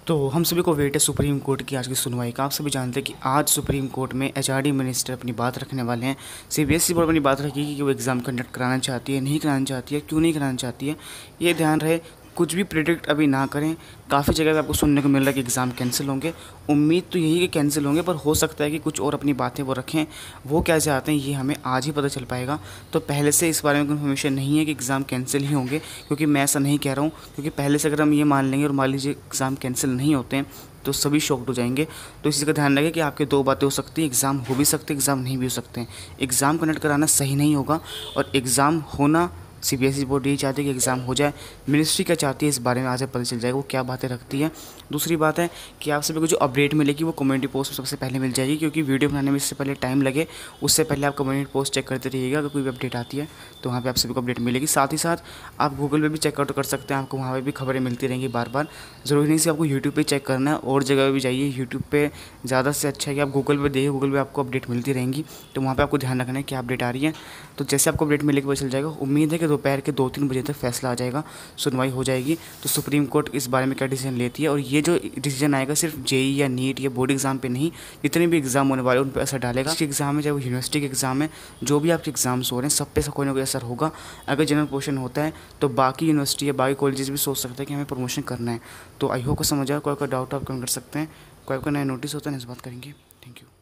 तो हम सभी को वेट है सुप्रीम कोर्ट की आज की सुनवाई का। आप सभी जानते हैं कि आज सुप्रीम कोर्ट में एचआरडी मिनिस्टर अपनी बात रखने वाले हैं। सीबीएसई बोर्ड अपनी बात रखेगी कि वो एग्ज़ाम कंडक्ट कराना चाहती है, नहीं कराना चाहती है, क्यों नहीं कराना चाहती है, ये ध्यान रहे। कुछ भी प्रिडिक्ट अभी ना करें। काफ़ी जगह पे आपको सुनने को मिल रहा है कि एग्ज़ाम कैंसिल होंगे। उम्मीद तो यही कि कैंसिल होंगे, पर हो सकता है कि कुछ और अपनी बातें वो रखें। वो कैसे आते हैं ये हमें आज ही पता चल पाएगा। तो पहले से इस बारे में इन्फॉर्मेशन नहीं है कि एग्ज़ाम कैंसिल ही होंगे, क्योंकि मैं ऐसा नहीं कह रहा हूँ। क्योंकि पहले से अगर हम ये मान लेंगे और मान लीजिए एग्ज़ाम कैंसिल नहीं होते हैं तो सभी शॉक्ड हो जाएंगे। तो इसी का ध्यान रखें कि आपके दो बातें हो सकती हैं, एग्ज़ाम हो भी सकते हैं, एग्ज़ाम नहीं भी हो सकते हैं। एग्ज़ाम कंडक्ट कराना सही नहीं होगा और एग्ज़ाम होना सीबीएसई बोर्ड यही चाहती है कि एग्ज़ाम हो जाए। मिनिस्ट्री क्या चाहती है इस बारे में आज पता चल जाएगा, वो क्या बातें रखती है। दूसरी बात है कि आप सभी को जो अपडेट मिलेगी वो कम्युनिटी पोस्ट में सबसे पहले मिल जाएगी, क्योंकि वीडियो बनाने में इससे पहले टाइम लगे उससे पहले आप कम्युनिटी पोस्ट चेक करते रहिएगा। अगर कोई भी अपडेट आती है तो वहाँ पर आप सभी को अपडेट मिलेगी। साथ ही साथ आप गूगल पर भी चेकआउट कर सकते हैं, आपको वहाँ पर भी खबरें मिलती रहेंगी बार बार। ज़रूरी नहीं से आपको यूट्यूब पर चेक करना है, और जगह भी जाइए। यूट्यूब पर ज़्यादा से अच्छा है कि आप गूगल पर देखिए, गूगल पर आपको अपडेट मिलती रहेंगी। तो वहाँ पर आपको ध्यान रखना है क्या अपडेट आ रही है। तो जैसे आपको अपडेट मिलेगी पता चल जाएगा। उम्मीद है कि दोपहर के 2-3 बजे तक फैसला आ जाएगा, सुनवाई हो जाएगी। तो सुप्रीम कोर्ट इस बारे में क्या डिसीजन लेती है, और ये जो डिसीजन आएगा सिर्फ जेई या नीट या बोर्ड एग्जाम पे नहीं, जितने भी एग्जाम होने वाले उन पर असर डालेगा। एग्जाम है चाहे वो यूनिवर्सिटी के एग्जाम है, जो भी आपके एग्जाम्स हो रहे हैं सब पे कोई ना कोई असर होगा। अगर जनरल पोर्शन होता है तो बाकी यूनिवर्सिटी या बाकी कॉलेजेस भी सोच सकते हैं कि हमें प्रमोशन करना है। तो आई होप को समझ आए। कोई डाउट आप कमेंट कर सकते हैं। कोई नया नोटिस होता है इस बात करेंगे। Thank you.